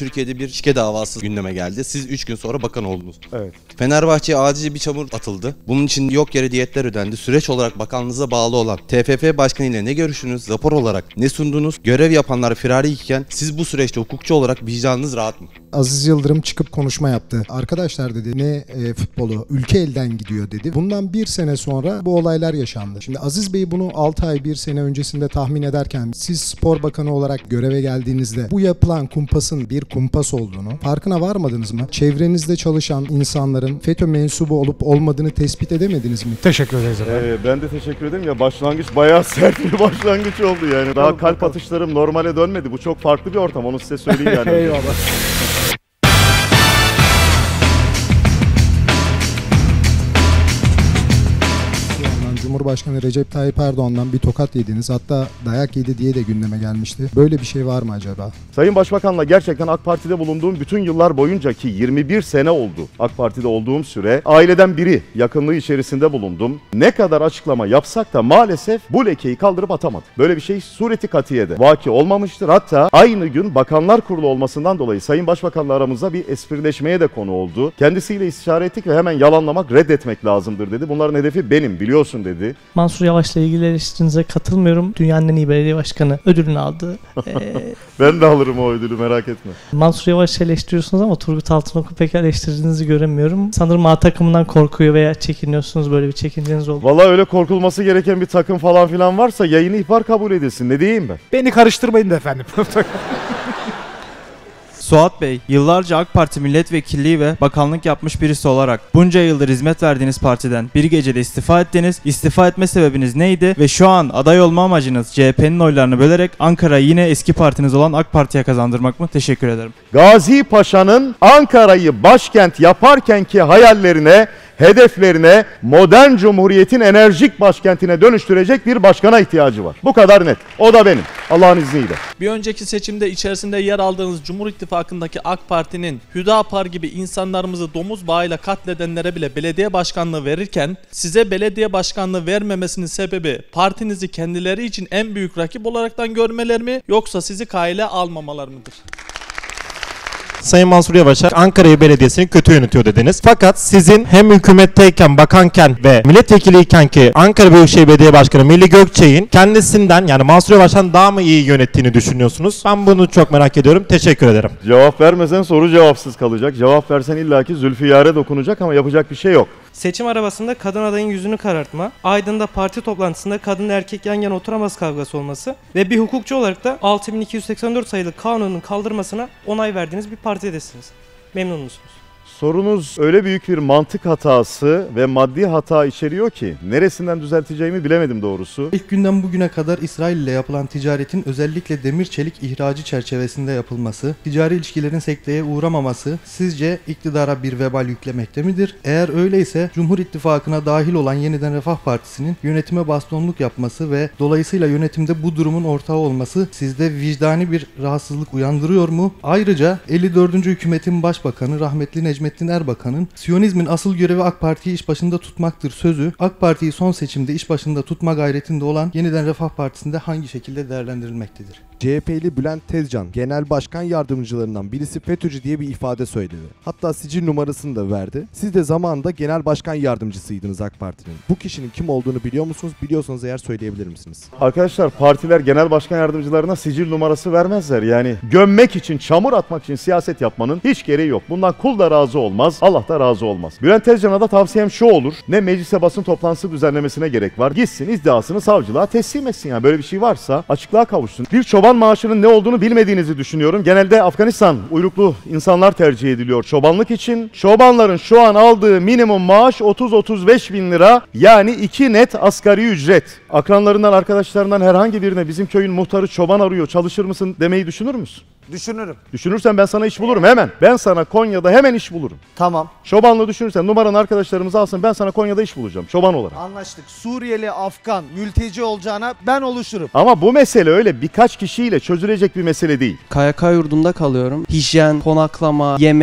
Türkiye'de bir şike davası gündeme geldi. Siz 3 gün sonra bakan oldunuz. Evet. Fenerbahçe'ye acil bir çamur atıldı. Bunun için yok yere diyetler ödendi. Süreç olarak bakanlığınıza bağlı olan TFF Başkanı ile ne görüştünüz? Rapor olarak ne sundunuz? Görev yapanlar firari iken siz bu süreçte hukukçu olarak vicdanınız rahat mı? Aziz Yıldırım çıkıp konuşma yaptı. Arkadaşlar dedi ne futbolu ülke elden gidiyor dedi. Bundan bir sene sonra bu olaylar yaşandı. Şimdi Aziz Bey bunu 6 ay 1 sene öncesinde tahmin ederken siz spor bakanı olarak göreve geldiğinizde bu yapılan kumpasın bir kumpas olduğunu farkına varmadınız mı? Çevrenizde çalışan insanların FETÖ mensubu olup olmadığını tespit edemediniz mi? Teşekkür ederiz efendim. Ben de teşekkür ederim ya, başlangıç bayağı sert bir başlangıç oldu yani. Daha kalp atışlarım normale dönmedi. Bu çok farklı bir ortam, onu size söyleyeyim yani. Eyvallah. Cumhurbaşkanı Recep Tayyip Erdoğan'dan bir tokat yediniz. Hatta dayak yedi diye de gündeme gelmişti. Böyle bir şey var mı acaba? Sayın Başbakan'la gerçekten AK Parti'de bulunduğum bütün yıllar boyunca, ki 21 sene oldu AK Parti'de olduğum süre, aileden biri yakınlığı içerisinde bulundum. Ne kadar açıklama yapsak da maalesef bu lekeyi kaldırıp atamadık. Böyle bir şey sureti katiyede vaki olmamıştır. Hatta aynı gün Bakanlar Kurulu olmasından dolayı Sayın Başbakan'la aramızda bir esprileşmeye de konu oldu. Kendisiyle istişare ettik ve hemen yalanlamak, reddetmek lazımdır dedi. Bunların hedefi benim, biliyorsun dedi. Mansur Yavaş'la ilgili eleştirinize katılmıyorum. Dünyanın en iyi belediye başkanı ödülünü aldı. Ben de alırım o ödülü, merak etme. Mansur Yavaş'ı eleştiriyorsunuz ama Turgut Altınok'u pek eleştirdiğinizi göremiyorum. Sanırım A takımından korkuyor veya çekiniyorsunuz, böyle bir çekinceniz oldu. Vallahi öyle korkulması gereken bir takım falan filan varsa yayını ihbar kabul edilsin. Ne diyeyim ben? Beni karıştırmayın da efendim. Suat Bey, yıllarca AK Parti milletvekilliği ve bakanlık yapmış birisi olarak bunca yıldır hizmet verdiğiniz partiden bir gecede istifa ettiniz. İstifa etme sebebiniz neydi ve şu an aday olma amacınız CHP'nin oylarını bölerek Ankara'yı yine eski partiniz olan AK Parti'ye kazandırmak mı? Teşekkür ederim. Gazi Paşa'nın Ankara'yı başkent yaparkenki hayallerine, hedeflerine, modern cumhuriyetin enerjik başkentine dönüştürecek bir başkana ihtiyacı var. Bu kadar net. O da benim. Allah'ın izniyle. Bir önceki seçimde içerisinde yer aldığınız Cumhur İttifakı'ndaki AK Parti'nin Hüdapar gibi insanlarımızı domuz bağıyla katledenlere bile belediye başkanlığı verirken size belediye başkanlığı vermemesinin sebebi partinizi kendileri için en büyük rakip olaraktan görmeler mi, yoksa sizi kale almamalar mıdır? Sayın Mansur Yavaş'a Ankara Belediyesi'ni kötü yönetiyor dediniz. Fakat sizin hem hükümetteyken, bakanken ve milletvekiliyken ki Ankara Büyükşehir Belediye Başkanı Melih Gökçek'in kendisinden, yani Mansur Yavaş'tan daha mı iyi yönettiğini düşünüyorsunuz? Ben bunu çok merak ediyorum. Teşekkür ederim. Cevap vermesen soru cevapsız kalacak. Cevap versen illaki Zülfiyar'e dokunacak ama yapacak bir şey yok. Seçim arabasında kadın adayın yüzünü karartma, Aydın'da parti toplantısında kadın erkek yan yana oturamaz kavgası olması ve bir hukukçu olarak da 6284 sayılı kanunun kaldırmasına onay verdiğiniz bir partidesiniz. Memnun musunuz? Sorunuz öyle büyük bir mantık hatası ve maddi hata içeriyor ki neresinden düzelteceğimi bilemedim doğrusu. İlk günden bugüne kadar İsrail ile yapılan ticaretin özellikle demir çelik ihracı çerçevesinde yapılması, ticari ilişkilerin sekteye uğramaması sizce iktidara bir vebal yüklemekte midir? Eğer öyleyse Cumhur İttifakı'na dahil olan Yeniden Refah Partisi'nin yönetime bastonluk yapması ve dolayısıyla yönetimde bu durumun ortağı olması sizde vicdani bir rahatsızlık uyandırıyor mu? Ayrıca 54. hükümetin başbakanı rahmetli Necmettin Erbakan'ın Siyonizmin asıl görevi AK Parti'yi iş başında tutmaktır sözü, AK Parti'yi son seçimde iş başında tutma gayretinde olan Yeniden Refah Partisi'nde hangi şekilde değerlendirilmektedir? CHP'li Bülent Tezcan, genel başkan yardımcılarından birisi FETÖ'cü diye bir ifade söyledi. Hatta sicil numarasını da verdi. Siz de zamanında genel başkan yardımcısıydınız AK Parti'nin. Bu kişinin kim olduğunu biliyor musunuz? Biliyorsanız eğer söyleyebilir misiniz? Arkadaşlar, partiler genel başkan yardımcılarına sicil numarası vermezler. Yani gömmek için, çamur atmak için siyaset yapmanın hiç gereği yok. Bundan kul da razı olmaz, Allah da razı olmaz. Bülent Tezcan'a da tavsiyem şu olur: ne meclise basın toplantısı düzenlemesine gerek var. Gitsin iddiasını savcılığa teslim etsin. Yani böyle bir şey varsa açıklığa kavuşsun. Bir çoban maaşının ne olduğunu bilmediğinizi düşünüyorum. Genelde Afganistan uyruklu insanlar tercih ediliyor çobanlık için. Çobanların şu an aldığı minimum maaş 30-35 bin lira. Yani 2 net asgari ücret. Akranlarından, arkadaşlarından herhangi birine bizim köyün muhtarı çoban arıyor, çalışır mısın demeyi düşünür müsün? Düşünürüm. Düşünürsen ben sana iş bulurum hemen. Ben sana Konya'da hemen iş bulurum. Tamam. Çobanlığı düşünürsen numaranı arkadaşlarımız alsın, ben sana Konya'da iş bulacağım çoban olarak. Anlaştık. Suriyeli, Afgan, mülteci olacağına ben oluşurum. Ama bu mesele öyle birkaç kişiyle çözülecek bir mesele değil. KYK yurdunda kalıyorum. Hijyen, konaklama, yemek,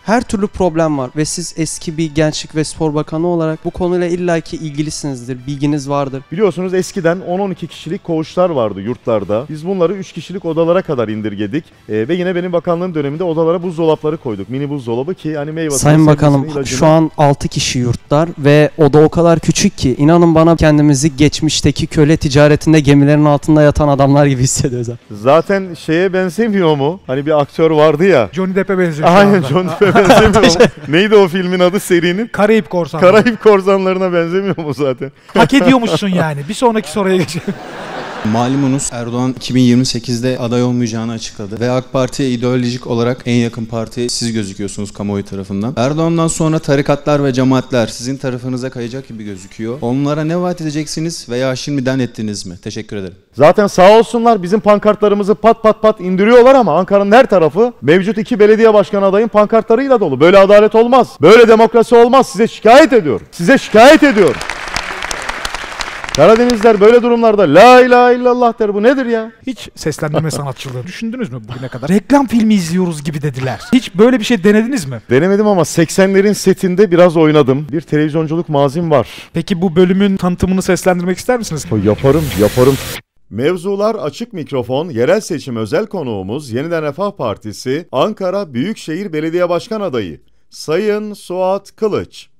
Her türlü problem var ve siz eski bir Gençlik ve Spor Bakanı olarak bu konuyla illaki ilgilisinizdir, bilginiz vardır. Biliyorsunuz eskiden 10-12 kişilik koğuşlar vardı yurtlarda. Biz bunları 3 kişilik odalara kadar indirgedik. Ve yine benim bakanlığım döneminde odalara buzdolapları koyduk. Mini buzdolabı ki hani meyve Sayın Bakanım, şu an 6 kişi yurtlar ve oda o kadar küçük ki inanın bana kendimizi geçmişteki köle ticaretinde gemilerin altında yatan adamlar gibi hissediyoruz. Zaten şeye benzemiyor mu? Hani bir aktör vardı ya. Johnny Depp'e benziyor. Aynen, Johnny Depp'e benzemiyor mu? Neydi o filmin adı, serinin? Karayip Korsanları. Karayip Korsanlarına benzemiyor mu zaten? Hak ediyormuşsun yani. Bir sonraki soruya geçelim. Malumunuz Erdoğan 2028'de aday olmayacağını açıkladı ve AK Parti'ye ideolojik olarak en yakın parti siz gözüküyorsunuz kamuoyu tarafından. Erdoğan'dan sonra tarikatlar ve cemaatler sizin tarafınıza kayacak gibi gözüküyor. Onlara ne vaat edeceksiniz veya şimdiden ettiniz mi? Teşekkür ederim. Zaten sağ olsunlar bizim pankartlarımızı pat pat pat indiriyorlar ama Ankara'nın her tarafı mevcut 2 belediye başkanı adayın pankartlarıyla dolu. Böyle adalet olmaz. Böyle demokrasi olmaz. Size şikayet ediyorum. Size şikayet ediyorum. Karadenizler böyle durumlarda la ilahe illallah der. Bu nedir ya? Hiç seslendirme sanatçılığı düşündünüz mü bugüne kadar? Reklam filmi izliyoruz gibi dediler. Hiç böyle bir şey denediniz mi? Denemedim ama 80'lerin setinde biraz oynadım. Bir televizyonculuk mazim var. Peki bu bölümün tanıtımını seslendirmek ister misiniz? Yaparım. Mevzular Açık Mikrofon yerel seçim özel konuğumuz Yeniden Refah Partisi Ankara Büyükşehir Belediye Başkan Adayı Sayın Suat Kılıç.